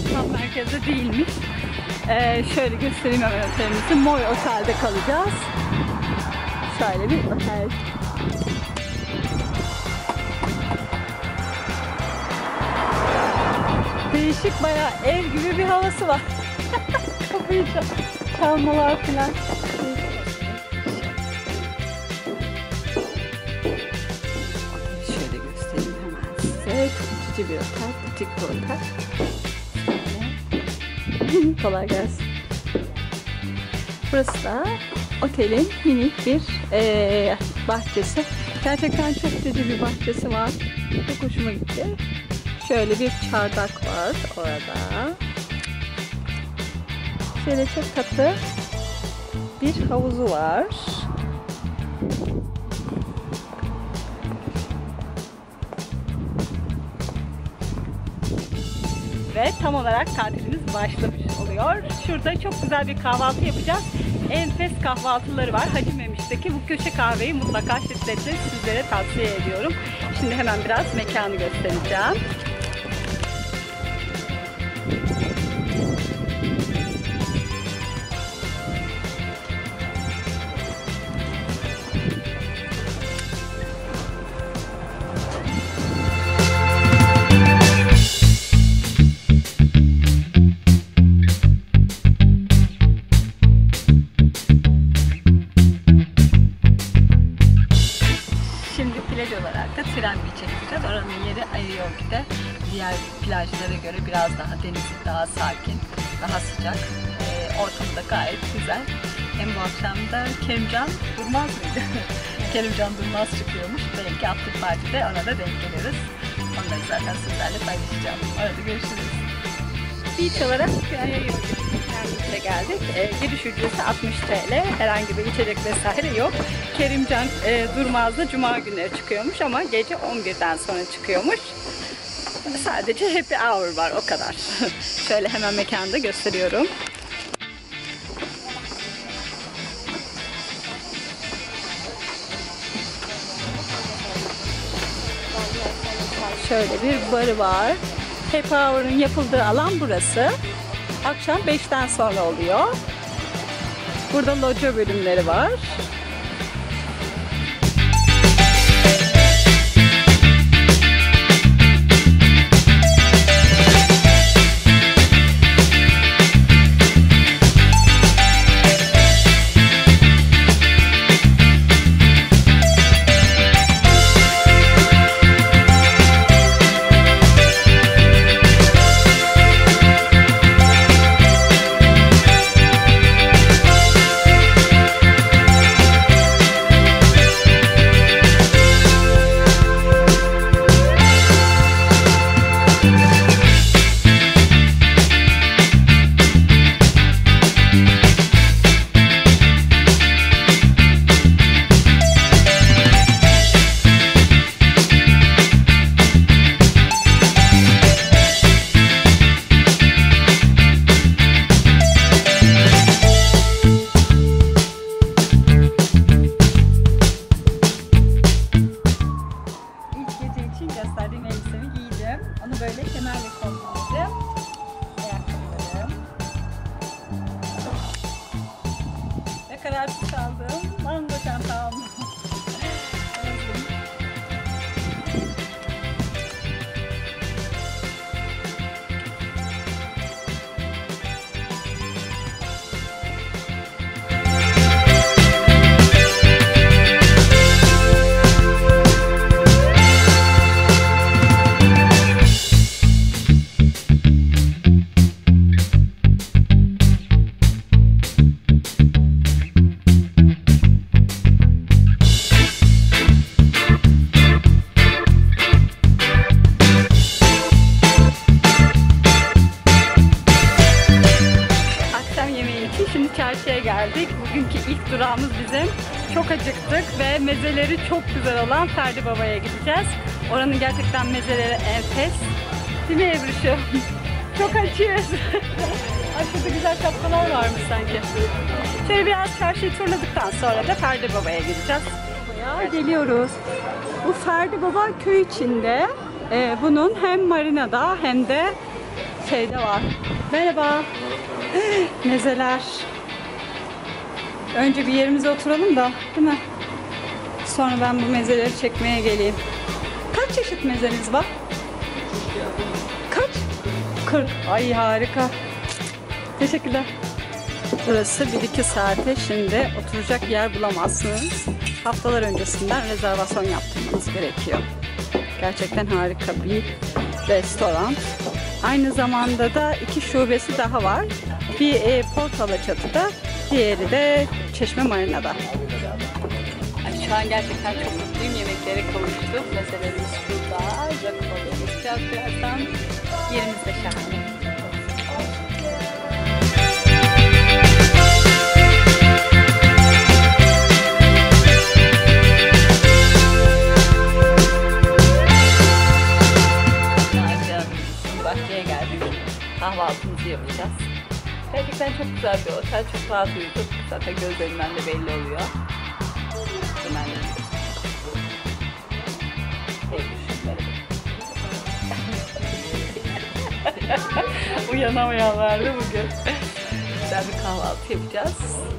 tam merkezde değilmiş. Şöyle göstereyim hemen otelimizi. Moy Otel'de kalacağız. Şöyle bir otel. Değişik, bayağı ev gibi bir havası var. Kapıyı çalmalar falan. Şöyle göstereyim hemen size. Tutucu bir otel, butik bir otel. Kolay gelsin. Burası da otelin minik bir bahçesi. Gerçekten çok cici bir bahçesi var. Çok hoşuma gitti. Şöyle bir çardak var orada. Şöyle çok tatlı bir havuzu var. Ve tam olarak tatilimiz başlamış oluyor. Şurada çok güzel bir kahvaltı yapacağız. Enfes kahvaltıları var. Hacı Memiş'teki bu köşe kahveyi mutlaka şiddetle sizlere tavsiye ediyorum. Şimdi hemen biraz mekanı göstereceğim. Tren Beach'e gideceğiz. Oranın yeri ayırıyor bir de. Diğer plajlara göre biraz daha denizi daha sakin, daha sıcak. Ortamı da gayet güzel. Hem bu akşam da Kerimcan Durmaz mıydı? Kerimcan Durmaz çıkıyormuş. Belki after party'de ona da denk geliriz. Onları zaten sizlerle paylaşacağım. Orada görüşürüz. Beach olarak Kütahya Yolcu'ya geldik. Giriş ücreti 60 TL. Herhangi bir içecek vesaire yok. Kerimcan Durmaz'da Cuma günleri çıkıyormuş ama gece 11'den sonra çıkıyormuş. Sadece happy hour var, o kadar. Şöyle hemen mekanı da gösteriyorum. Şöyle bir barı var. Happy hour'ın yapıldığı alan burası. Akşam 5'ten sonra oluyor. Burada loca bölümleri var. Kararsız kaldım. Mango çantam. Geldik. Bugünkü ilk durağımız bizim. Çok acıktık ve mezeleri çok güzel olan Ferdi Baba'ya gideceğiz. Oranın gerçekten mezeleri enfes. Değil mi Ebruş'um? Çok açıyoruz. Aşırı güzel şapkalar varmış sanki. Şöyle biraz çarşıyı turladıktan sonra da Ferdi Baba'ya gideceğiz. Buraya geliyoruz. Bu Ferdi Baba köy içinde. Bunun hem marinada hem de şeyde var. Merhaba. Mezeler. Önce bir yerimize oturalım da, değil mi? Sonra ben bu mezeleri çekmeye geleyim. Kaç çeşit mezeniz var? Kaç? 40. Ay harika. Teşekkürler. Burası 1-2 saate şimdi oturacak yer bulamazsınız. Haftalar öncesinden rezervasyon yaptırmanız gerekiyor. Gerçekten harika bir restoran. Aynı zamanda da 2 şubesi daha var. Bir Port Alaçatı'da, diğeri de Çeşme Marina'da. Yani şu an gerçekten çok mutluyum. Yemeklere kavuştuk. Mezelerimiz şurada. Rakı balığı yapacağız birazdan. Yerimiz de şahane. Bahçeye geldik. Kahvaltımızı yapacağız. Gerçekten çok güzel bir otel. Çok rahat uyuduk. Zaten gözlerimden de belli oluyor. Uyanamayanlardı bugün. Güzel bir kahvaltı yapacağız.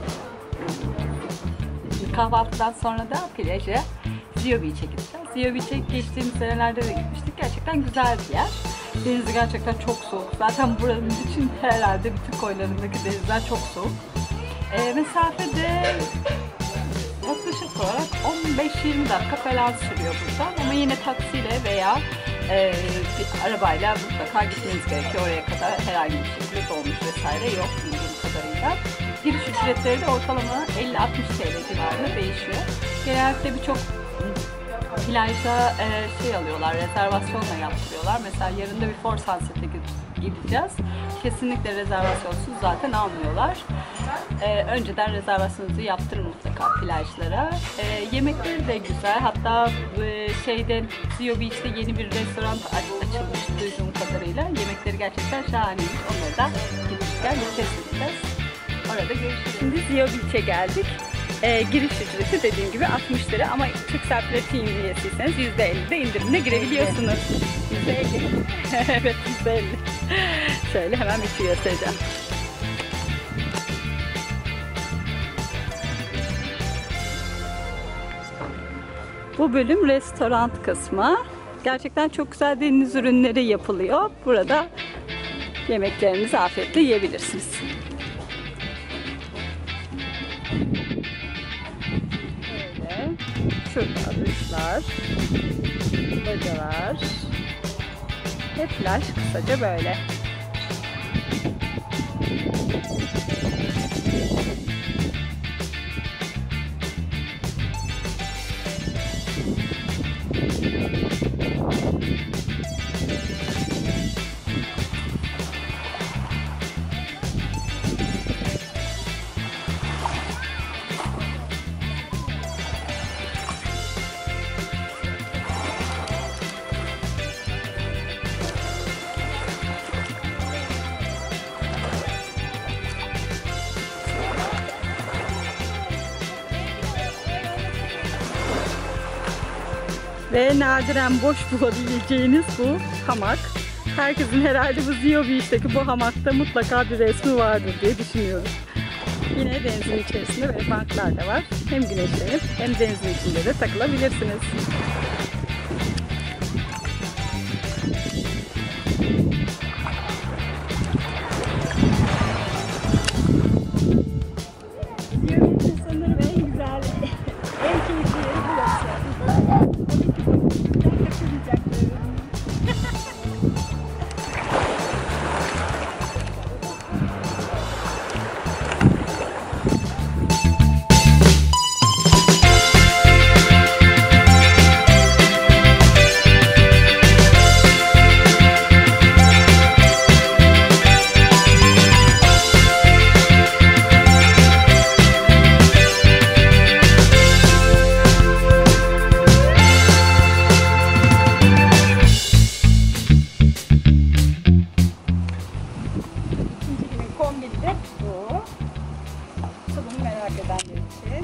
Kahvaltıdan sonra da plaja Zio Beach'e gideceğiz. Zio Beach'e geçtiğimiz senelerde de gitmiştik. Gerçekten güzel bir yer. Denizi gerçekten çok soğuk. Zaten buranın için herhalde bütün koylarındaki denizler çok soğuk. Mesafede yaklaşık olarak 15-20 dakika falan sürüyor buradan. Ama yine taksiyle veya bir arabayla mutlaka gitmeniz gerekiyor. Oraya kadar herhangi bir şekilde dolmuş vesaire yok bildiğim kadarıyla. Giriş ücretleri de ortalama 50-60 TL civarında değişiyor. Genellikle birçok plajda şey alıyorlar, rezervasyonla yaptırıyorlar. Mesela yarın da bir Four Sunset'e gideceğiz. Kesinlikle rezervasyonsuz zaten almıyorlar. Önceden rezervasyonunuzu yaptırın mutlaka plajlara. Yemekleri de güzel. Hatta şeyde Zio Beach'te yeni bir restoran açılmış duyduğum kadarıyla. Yemekleri gerçekten şahaneymiş. Onları da gitmişken bir test edeceğiz. Orada görüşürüz. Şimdi Zio Beach'e geldik. Giriş ücreti dediğim gibi 60 lira ama Turkcell Platinum üyesiyseniz %50'de indirimle girebiliyorsunuz. %50. Evet, %50. Şöyle hemen bir şey göstereceğim. Bu bölüm restoran kısmı. Gerçekten çok güzel deniz ürünleri yapılıyor. Burada yemeklerinizi afiyetle yiyebilirsiniz. Şurada arışlar, bacalar ve plaj kısaca böyle. Ve nadiren boş bulabileceğiniz bu hamak. Herkesin herhalde bu Zio Beach'teki bu hamakta mutlaka bir resmi vardır diye düşünüyorum. Yine denizin içerisinde böyle banklar da var. Hem güneşlenip hem denizin içinde de takılabilirsiniz. Zio Beach'in sanırım en güzel, en keyifli yeri burası. Kombinde bu. Tadını merak edenler için.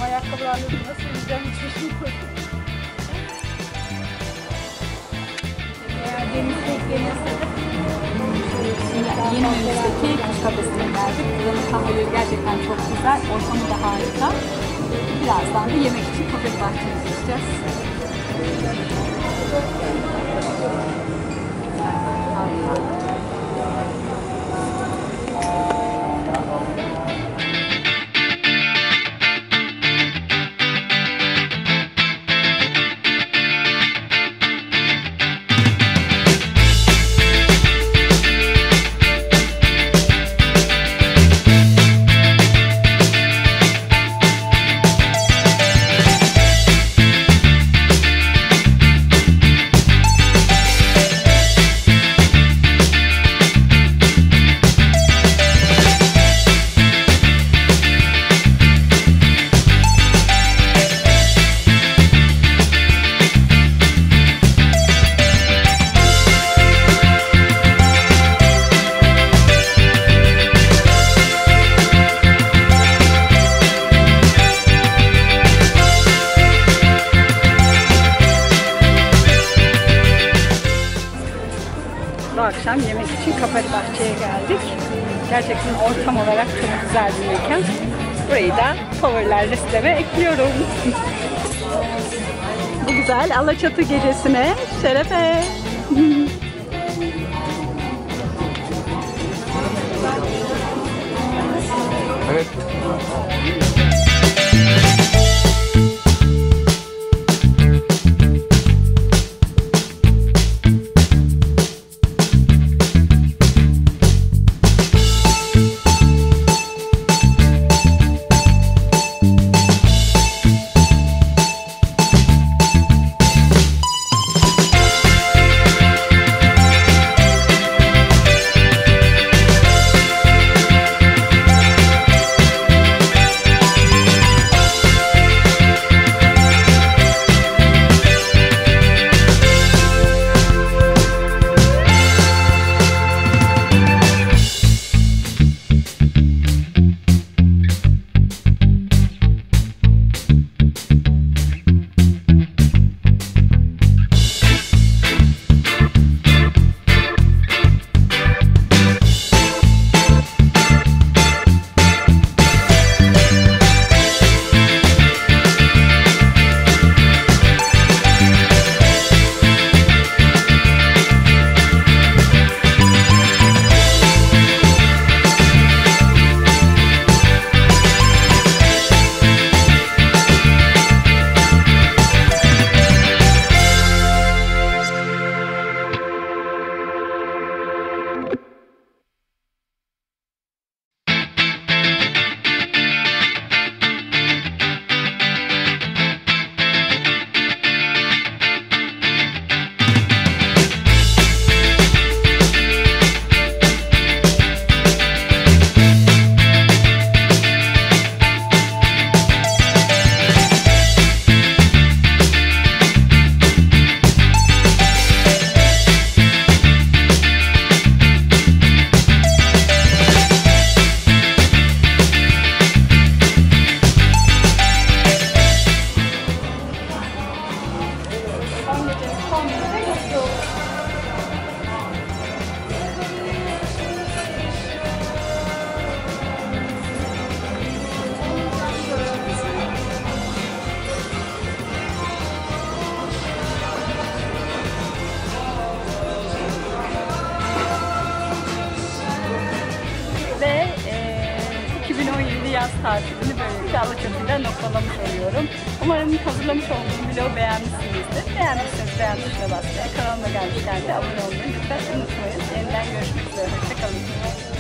ayakkabılarla nasıl yiyeceğim hiçbir şey yok. Deniz teklemesi yeni önümüzdeki kuş kafesine geldik. Buranın kahveleri gerçekten çok güzel. Ortamı da harika. Birazdan da yemek için köpek bahçeye gideceğiz. Bu akşam yemek için Kapalı Bahçe'ye geldik. Gerçekten ortam olarak çok güzel bir mekan. Burayı da favoriler listeme ekliyorum. Bu güzel Alaçatı gecesine şerefe. Evet. Ve 2017 yaz tatilini böylelikle Alaçatı'yla noktalamış oluyorum. Umarım hazırlamış olduğum vlogu beğenmişsinizdir. Beğendiyseniz beğen tuşuna basmayı, kanalıma gelmişken de abone olmayı lütfen unutmayın. Yeniden görüşmek üzere. Hoşçakalın.